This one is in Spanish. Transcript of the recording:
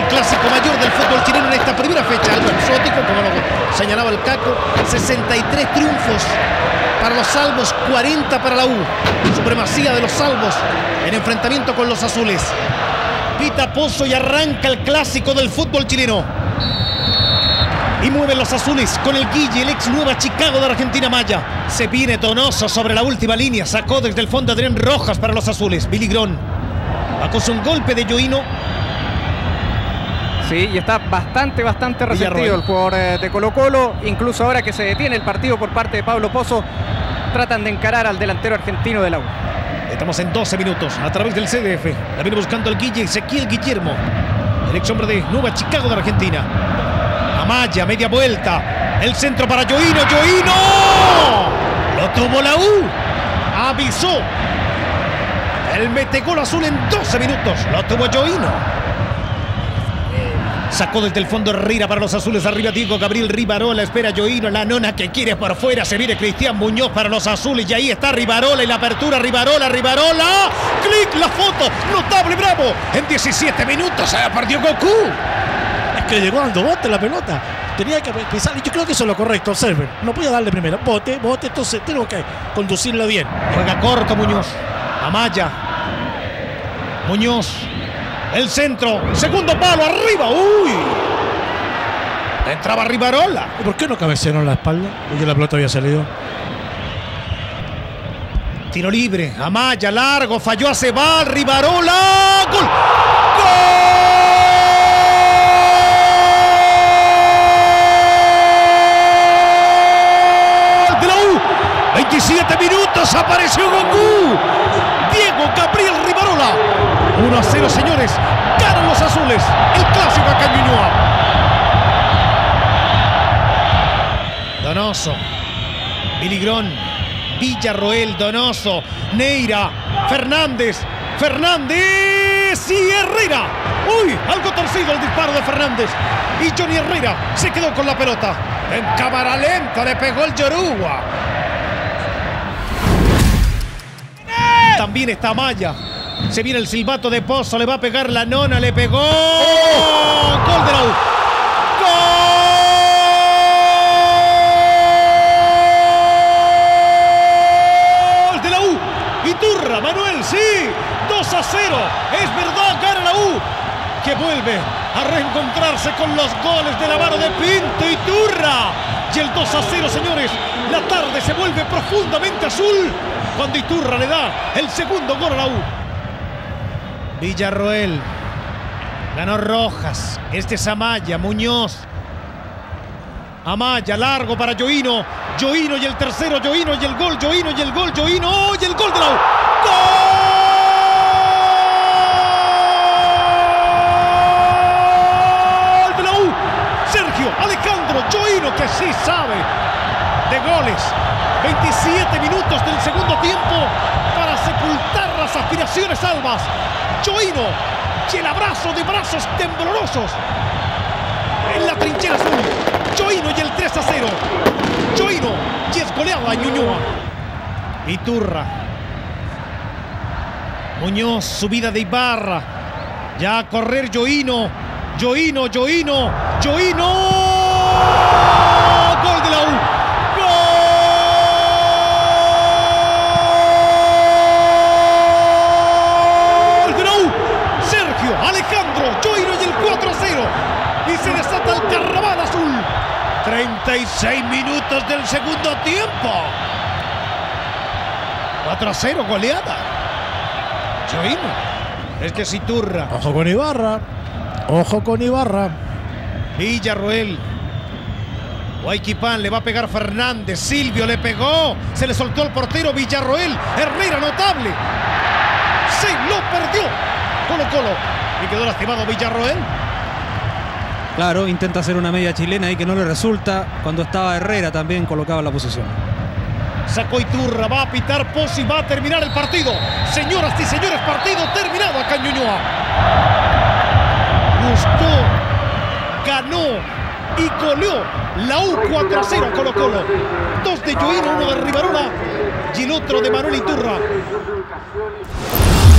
clásico mayor del fútbol chileno en esta primera fecha, algo exótico, como lo señalaba el Caco. 63 triunfos para los salvos, 40 para la U. Supremacía de los salvos en enfrentamiento con los azules. Pita Pozo y arranca el clásico del fútbol chileno. Y mueven los azules con el Guille, el ex Nueva Chicago de Argentina Maya. Se viene Donoso sobre la última línea. Sacó desde el fondo Adrián Rojas para los azules. Billy Grón acusó un golpe de Yoino. Sí, y está bastante resentido el jugador de Colo-Colo. Incluso ahora que se detiene el partido por parte de Pablo Pozo, tratan de encarar al delantero argentino de la U. Estamos en 12 minutos a través del CDF. La viene buscando el Guille, Ezequiel Guillermo, el ex hombre de Nueva Chicago de Argentina. Amaya, media vuelta. El centro para Yoino. ¡Yoino! Lo tuvo la U. Avisó. El metegol azul en 12 minutos. Lo tuvo Yoino. Sacó desde el fondo Herrera para los azules. Arriba Diego Gabriel Rivarola. Espera Yoino. La nona que quiere por fuera. Se viene Cristian Muñoz para los azules. Y ahí está Rivarola. Y la apertura. Rivarola. ¡Clic! La foto. Notable, bravo. En 17 minutos se perdió Goku. Es que llegó dando bote la pelota. Tenía que pisar. Y yo creo que eso es lo correcto. Observen. No podía darle primero. Bote. Entonces tengo que conducirlo bien. Juega corto Muñoz. Amaya. Muñoz. El centro, segundo palo, arriba, ¡uy! Entraba Rivarola. ¿Y por qué no cabecearon la espalda? Porque la pelota había salido. Tiro libre, Amaya, largo, falló a Cebal, Rivarola, ¡gol! ¡Gol! ¡De la U! 27 minutos, apareció Goku. Diego Gabriel Rivarola. 1-0, señores. Ganan los azules. El clásico acá en Ñuñoa. Donoso. Billy Grón. Villarroel. Donoso. Neira. Fernández. Y Herrera. ¡Uy! Algo torcido el disparo de Fernández. Y Johnny Herrera se quedó con la pelota. En cámara lenta le pegó el Yoruba. También está Amaya. Se viene el silbato de Pozo, le va a pegar la nona, le pegó. Gol de la U. Gol de la U. Iturra, Manuel, sí. 2-0. Es verdad, gana la U. Que vuelve a reencontrarse con los goles de la mano de Pinto Iturra. Y el 2-0, señores. La tarde se vuelve profundamente azul cuando Iturra le da el segundo gol a la U. Villarroel. Ganó Rojas. Este es Amaya. Muñoz. Amaya, largo para Yoino. Yoino y el tercero. Yoino y el gol. Yoino y el gol. Yoino y el gol de la U. ¡Gol de la U! Sergio Alejandro Yoino, que sí sabe de goles. 27 minutos del segundo tiempo para sepultar las aspiraciones albas. Yoino y el abrazo de brazos temblorosos en la trinchera azul. Yoino y el 3-0. Yoino y es goleado a Ñuñoa. Iturra. Muñoz, subida de Ibarra. Ya a correr Yoino. Yoino. Gol de la U. Yoino y el 4-0. Y se desata el carnaval azul. 36 minutos del segundo tiempo. 4-0, goleada. Yoino. Es que es Iturra. Ojo con Ibarra. Villarroel. Huayquipán le va a pegar Fernández. Silvio le pegó. Se le soltó al portero Villarroel. Herrera, notable. Se lo perdió Colo-Colo. Y quedó lastimado Villarroel. Claro, intenta hacer una media chilena y que no le resulta. Cuando estaba Herrera también colocaba la posición. Sacó Iturra, va a pitar Pozo y va a terminar el partido. Señoras y señores, partido terminado acá en Ñuñoa. Gustó, ganó y goleó la U 4-0 Colo-Colo. 2 de Yoino, 1 de Rivarola y el otro de Manuel Iturra.